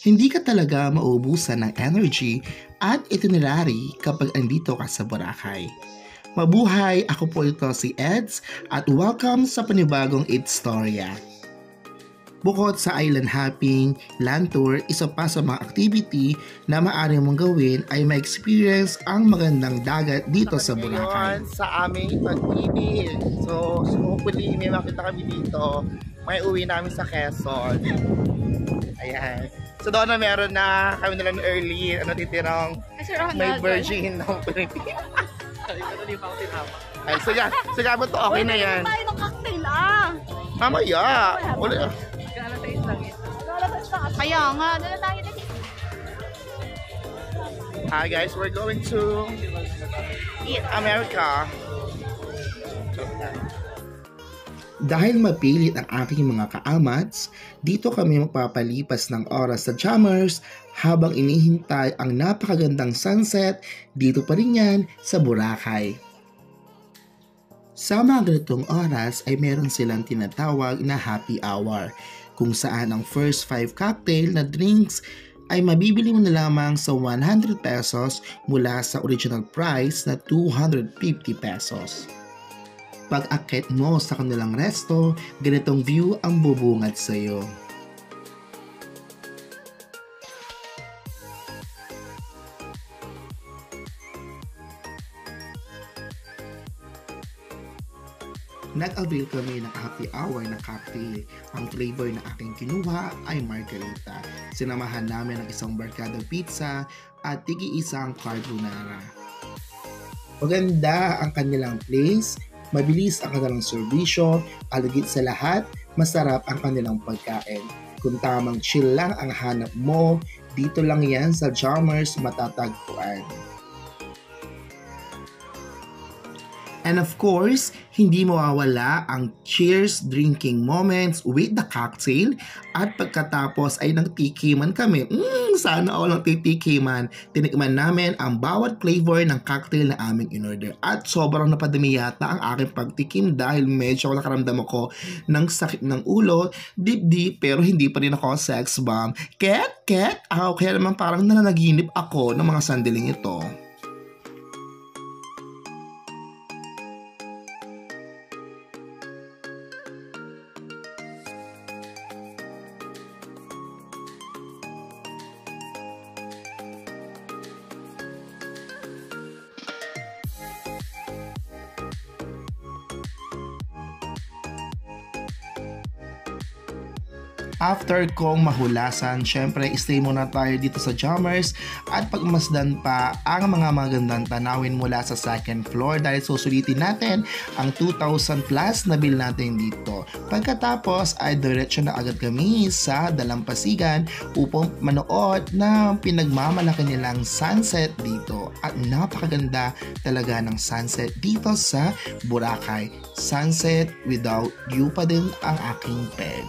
Hindi ka talaga mauubusan ng energy at itinerary kapag andito ka sa Boracay. Mabuhay! Ako po ito si Eds at welcome sa panibagong Edstorya. Bukod sa island hopping, land tour, isa pa sa mga activity na maaari mong gawin ay ma-experience ang magandang dagat dito sa Boracay. Sa aming pag-ibig. So hopefully may makita kami dito. May uwi namin sa Quezon. Ayan. So doon na meron na kami nalang early, titirang may virgin ng Pilipinas. Ay, so yan. So gamit to, okay na yan. Tayo ng cocktail ah. Mamaya. Wala. Kaya nga, dala tayo na. Hi guys, we're going to eat America. Dahil mapilit ang aking mga kaamats, dito kami magpapalipas ng oras sa Jammers habang inihintay ang napakagandang sunset dito pa rin yan sa Boracay. Sa mga ganitong oras ay meron silang tinatawag na happy hour kung saan ang first 5 cocktail na drinks ay mabibili mo na lamang sa 100 pesos mula sa original price na 250 pesos. Pag-akit mo sa kanilang resto, ganitong view ang bubungad sa iyo. Nag-avail kami ng happy hour na cocktail. Ang flavor na aking kinuha ay margarita. Sinamahan namin ng isang barkada pizza at tigi-isang carbonara. Maganda ang kanilang place, mabilis ang kanilang serbisyo, alagit sa lahat, masarap ang kanilang pagkain. Kung tamang chill lang ang hanap mo, dito lang yan sa Jammers matatagpuan. And of course, hindi mawawala ang cheers drinking moments with the cocktail at pagkatapos ay nagtikiman kami. Sana all ng titikiman. Tinikman namin ang bawat flavor ng cocktail na aming in-order at sobrang napadami yata ang aking pagtikim dahil medyo nakaramdam ako ng sakit ng ulo, dip-dip pero hindi pa rin ako sex bomb. Kaya naman parang nananaginip ako ng mga sandaling ito. After kong mahulasan, syempre stay muna tayo dito sa Jammers at pagmasdan pa ang mga magandang tanawin mula sa second floor dahil susulitin natin ang 2,000 plus na bill natin dito. Pagkatapos ay diretso na agad kami sa Dalampasigan upang manood na pinagmamalaki nilang sunset dito at napakaganda talaga ng sunset dito sa Boracay. Sunset without you pa din ang aking peg.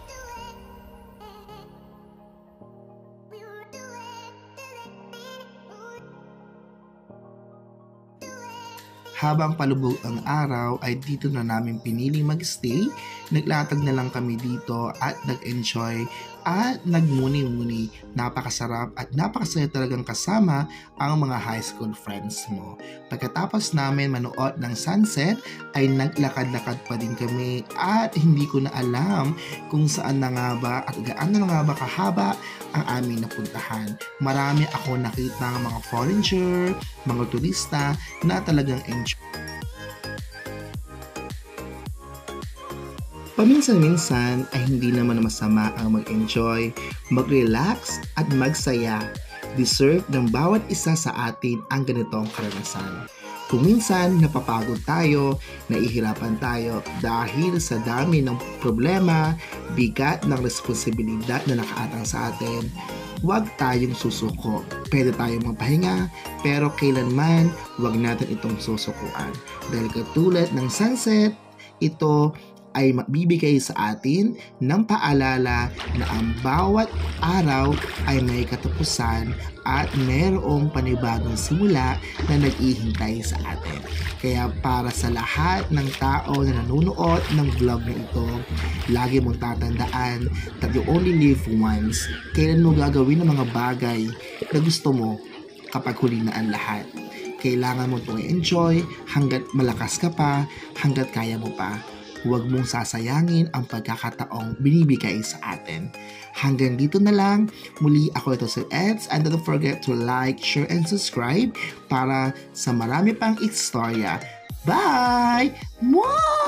Habang palubog ang araw ay dito na namin piniling mag-stay, naglatag na lang kami dito at nag-enjoy at nagmuni-muni. Napakasarap at napakasaya talagang kasama ang mga high school friends mo. Pagkatapos namin manood ng sunset ay naglakad-lakad pa din kami at hindi ko na alam kung saan na nga ba at gaano na nga ba kahaba ang aming napuntahan. Marami ako nakita ng mga foreigner, mga turista na talagang enjoy. Paminsan-minsan ay hindi naman masama ang mag-enjoy, mag-relax at magsaya. Deserve ng bawat isa sa atin ang ganitong karanasan. Kung minsan napapagod tayo, nahihirapan tayo dahil sa dami ng problema, bigat ng responsibilidad na nakaatang sa atin, huwag tayong susuko. Pwede tayong magpahinga, pero kailanman huwag natin itong susukuan. Dahil katulad ng sunset, ito ay magbibigay sa atin ng paalala na ang bawat araw ay may katapusan at mayroong panibagong simula na nag-ihintay sa atin. Kaya para sa lahat ng tao na nanonood ng vlog na ito, lagi mong tatandaan that you only live once. Kailan mo gagawin ang mga bagay na gusto mo kapag huli na ang lahat? Kailangan mo itong enjoy hanggat malakas ka pa, hanggat kaya mo pa. Huwag mong sasayangin ang pagkakataong binibigay sa atin. Hanggang dito na lang. Muli ako ito si Eds, and don't forget to like, share, and subscribe para sa marami pang istorya. Bye! Mwah!